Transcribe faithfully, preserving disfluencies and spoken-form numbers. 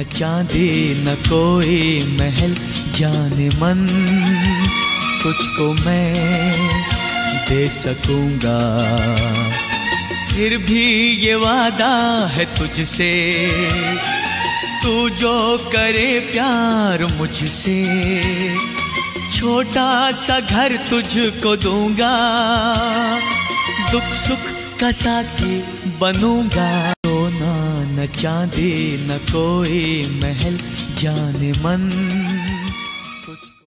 न चांदी न कोई महल जाने मन, तुझको मैं दे सकूंगा। फिर भी ये वादा है तुझसे, तू जो करे प्यार मुझसे, छोटा सा घर तुझको दूंगा, दुख सुख का साथी बनूंगा। सोना न चांदी न कोई महल जाने मन,